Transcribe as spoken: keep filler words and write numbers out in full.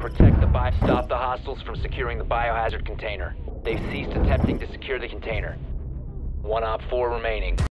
Protect the bio. Stop the hostiles from securing the biohazard container. They've ceased attempting to secure the container. One op four remaining.